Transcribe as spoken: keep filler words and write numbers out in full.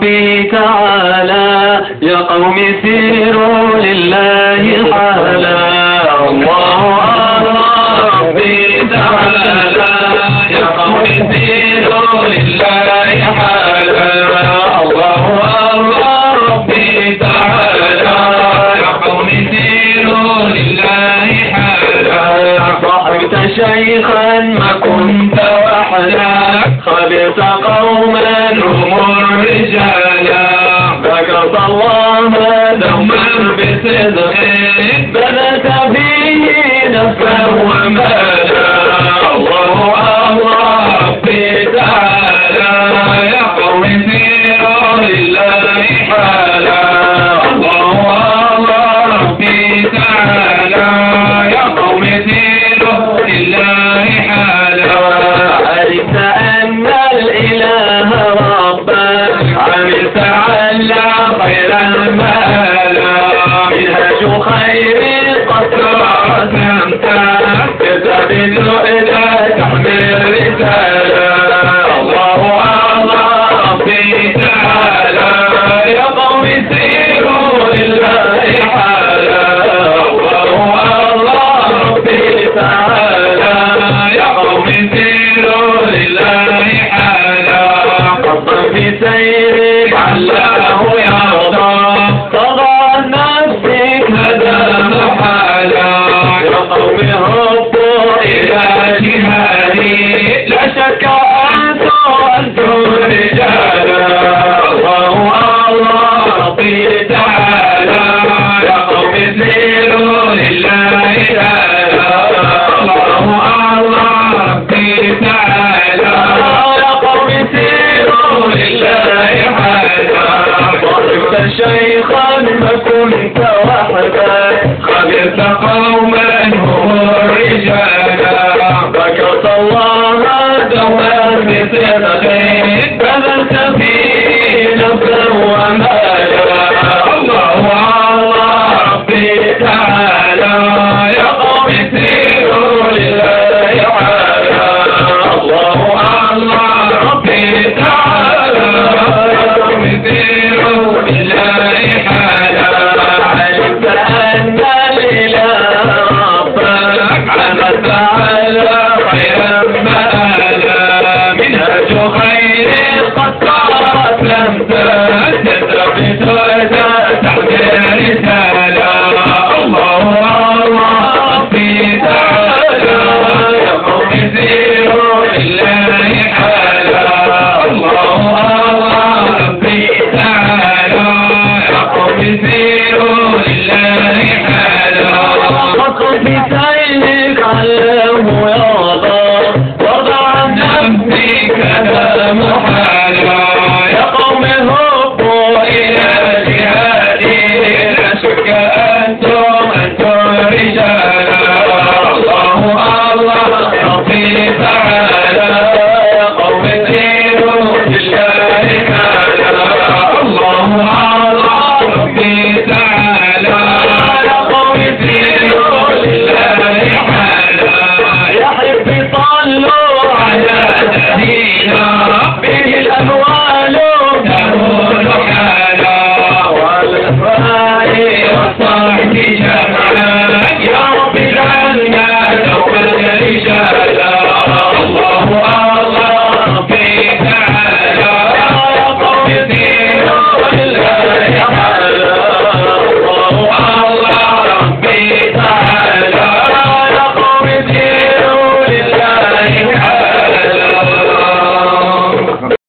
ربي تعالى يا قوم سيروا لله حالا. الله الله ربي تعالى يا قوم سيروا لله حالا. الله الله ربي تعالى يا قوم سيروا لله حالا. صحبت شيخا ما كنت وحدك خبرت قوما هم الرجالا. ذكرت الله دوما بصدق بذلت فيه نفسا ومالا. الله الله ربي تعالى يا قوم سيروا لله حالا. الله الله ربي تعالى يا قوم سيروا لله حالا. عرفت أن الإله ربك عملت على خير المالا. منهج خير قد رسمت تستبد إلى تحمل رسالة. الله الله ربي تعالى يا قوم سيروا لله حالا. الله الله ربي تعالى يا قوم سيروا لله حالا. قصد في سيرك علاه يرضى طغى نفسك هذا محالا. يا قوم هبوا إلى جهادي لا شك أنتم رجالا. الله الله ربي تعالى يا قوم سيروا لله حالا. الله الله ربي تعالى يا قوم سيروا لله حالا. صحبت شيخا ما كنت وحدك خبرت قوما هم الرجالا. ذكرت الله دوما بصدق بذلت فيه نفسا ومالا. الله الله ربي تعالى يا قوم سيروا لله حالا. الله الله ربي تعالى يا قوم سيروا لله حالا. علمت أن الإله ربك عملت على خير مآلا. منهج خير قد صارت لم تزل